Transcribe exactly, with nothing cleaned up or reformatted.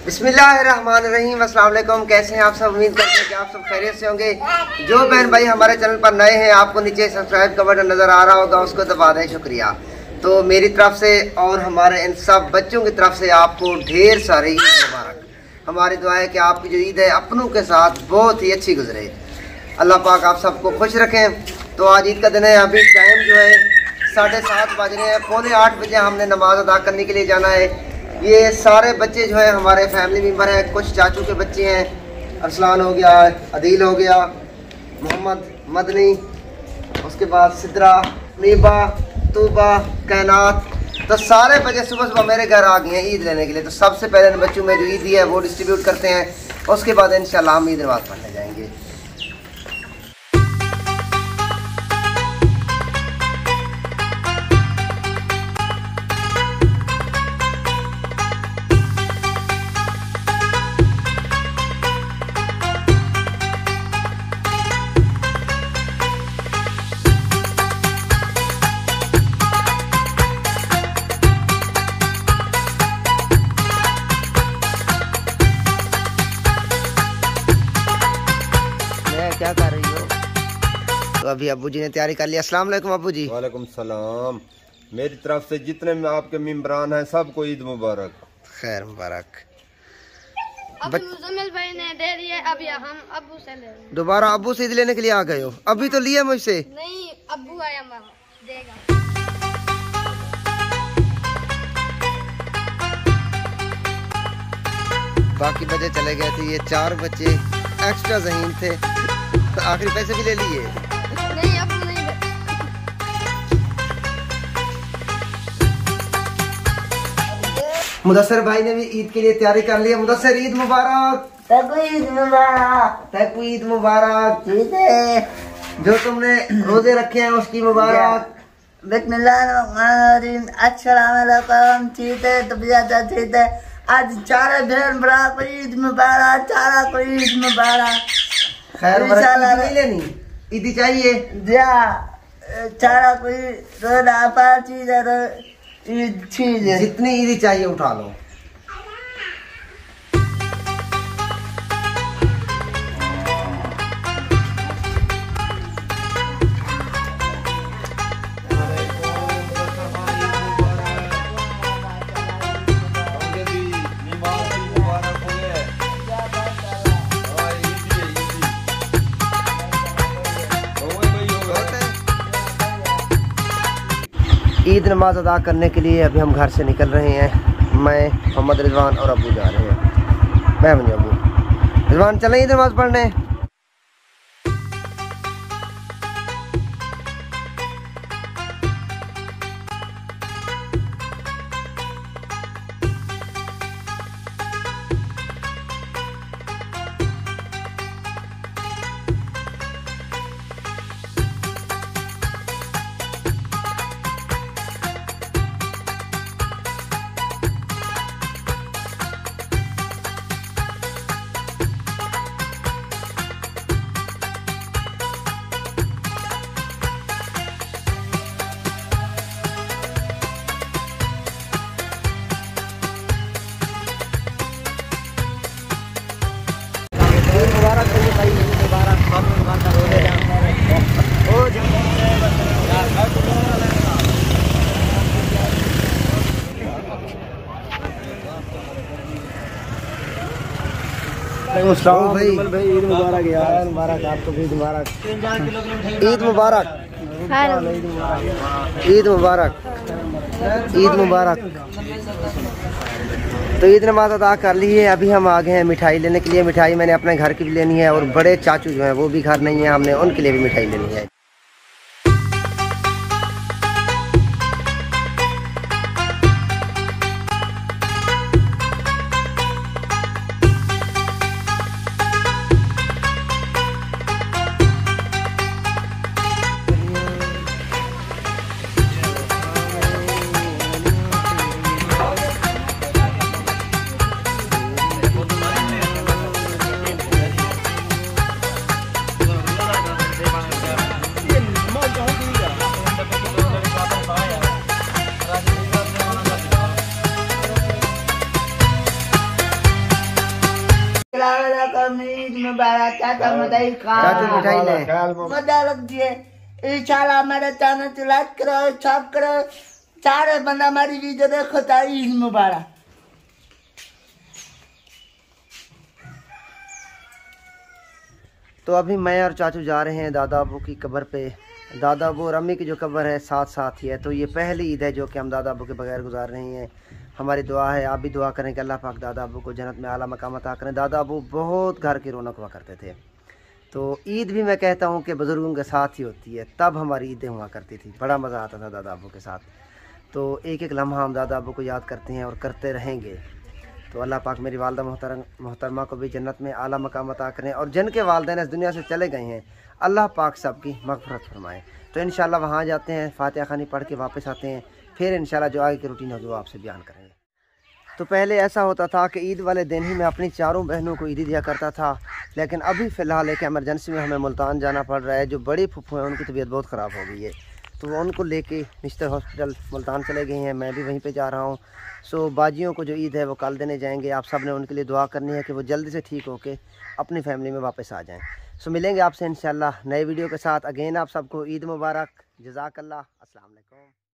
बिस्मिल्लाहिर्रहमानिर्रहीम। अस्सलाम वालेकुम। कैसे हैं आप सब? उम्मीद करते हैं कि आप सब खैरियत से होंगे। जो बहन भाई हमारे चैनल पर नए हैं, आपको नीचे सब्सक्राइब का बटन नज़र आ रहा होगा, उसको दबा दें। शुक्रिया। तो मेरी तरफ से और हमारे इन सब बच्चों की तरफ से आपको ढेर सारी ईद मुबारक। हमारी दुआ है कि आपकी जो ईद है अपनों के साथ बहुत ही अच्छी गुजरे। अल्लाह पाक आप सबको खुश रखें। तो आज ईद का दिन है। अभी टाइम जो है साढ़े सात बज रहे हैं। पौने आठ बजे हमने नमाज अदा करने के लिए जाना है। ये सारे बच्चे जो है हमारे फैमिली मेम्बर हैं। कुछ चाचू के बच्चे हैं, अरसलान हो गया, अदील हो गया, मोहम्मद, मदनी, उसके बाद सिद्रा, नीबा, तूबा, कैनात। तो सारे बच्चे सुबह सुबह मेरे घर आ गए हैं ईद लेने के लिए। तो सबसे पहले इन बच्चों में जो ईद है वो डिस्ट्रीब्यूट करते हैं, उसके बाद इंशाल्लाह हम ईद नमाज़ पढ़ने जाएंगे। क्या कर रही हो? तो अभी अब्बू जी ने तैयारी कर लिया। अस्सलाम वालेकुम अब्बू जी। वालेकुम सलाम। मेरी तरफ से जितने में आपके मेम्बरान हैं सबको ईद मुबारक। खैर मुबारक। बच... भाई ने दे दिए, अभी हम अब्बू से ले रहे हैं। दोबारा अब्बू से ईद लेने के लिए आ गए हो? अभी तो लिया मुझसे। नहीं, अब्बू आया देगा। बाकी बच्चे चले गए थे। ये चार बच्चे एक्स्ट्रा ज़हीन थे, तो आखिरी पैसे भी ले लिए। नहीं, अब नहीं। मुदस्सिर भाई ने भी ईद के लिए तैयारी कर ली है। मुदस्सिर ईद मुबारक। तको ईद मुबारक। तको ईद मुबारक। ठीक है, जो तुमने रोजे रखे हैं उसकी मुबारक। बिस्मिल्लाहिर्रहमानिर्रहीम। अस्सलाम वालेकुम। ठीक है, तो ज्यादा ठीक है। आज चारा बहन बड़ा को ईद मुबारक, चारा को ईद मुबारक। खैर नहीं लेनी, ईदी चाहिए। जा चारा कोई रोना पार चीज है, ईद चीज है। जितनी ईदी चाहिए उठा लो। ईद नमाज अदा करने के लिए अभी हम घर से निकल रहे हैं। मैं, मोहम्मद रिजवान और अबू जा रहे हैं। मैं बनी अबू रिजवान, चलें ईद नमाज पढ़ने। भाई ईद मुबारक यार। मुबारक आपको भी। मुबारक ईद मुबारक। ईद मुबारक। ईद मुबारक। तो ईद नमाज अदा कर ली है। अभी हम आ गए हैं मिठाई लेने के लिए। मिठाई मैंने अपने घर की भी लेनी है और बड़े चाचू जो हैं वो भी घर नहीं है, हमने उनके लिए भी मिठाई लेनी है। अस्सलाम ईद मुबारक। चाचा मिठाई खा, चाचू मिठाई ले। मजा लगती है। इंशाल्लाह हमारा चैनल को लाइक करो, सब करो, सारे बंदा हमारी वीडियो देखो। तो ईद मुबारक। तो अभी मैं और चाचू जा रहे हैं दादा अबू की कब्र पे। दादा अबू और अम्मी की जो कब्र है साथ साथ ही है, तो ये पहली ईद है जो कि हम दादा अबू के बगैर गुजार रहे हैं। हमारी दुआ है, आप भी दुआ करें कि अल्लाह पाक दादा अबू को जन्नत में आला मकाम अता करें। दादा अबू बहुत घर की रौनक हुआ करते थे। तो ईद भी मैं कहता हूँ कि बुज़ुर्गों के साथ ही होती है, तब हमारी ईदें हुआ करती थी। बड़ा मज़ा आता था दादा अबू के साथ। तो एक एक लम्हा हम दादा अबू को याद करते हैं और करते रहेंगे। तो अल्लाह पाक मेरी वालदा मोहतरम मोहतरमा को भी जन्नत में आला मकाम अता करें, और जिनके वालिदैन इस दुनिया से चले गए हैं अल्लाह पाक सबकी मग़फ़िरत फरमाए। तो इंशाल्लाह वहाँ जाते हैं, फातिहा खानी पढ़ के वापस आते हैं, फिर इंशाल्लाह जो आगे की रूटीन होगी वो आपसे बयान करेंगे। तो पहले ऐसा होता था कि ईद वाले दिन ही मैं अपनी चारों बहनों को ईदी दिया करता था, लेकिन अभी फ़िलहाल एक एमरजेंसी में हमें मुल्तान जाना पड़ रहा है। जो बड़ी फुफ्फू हैं उनकी तबीयत बहुत ख़राब हो गई है, तो वो उनको लेके निश्तर हॉस्पिटल मुल्तान चले गए हैं। मैं भी वहीं पे जा रहा हूँ। सो बाजियों को जो ईद है वो कल देने जाएंगे। आप सब ने उनके लिए दुआ करनी है कि वो जल्दी से ठीक होके अपनी फैमिली में वापस आ जाएं। सो मिलेंगे आपसे इंशाल्लाह नए वीडियो के साथ। अगेन आप सबको ईद मुबारक, जज़ाकल्लाह, अस्सलाम वालेकुम।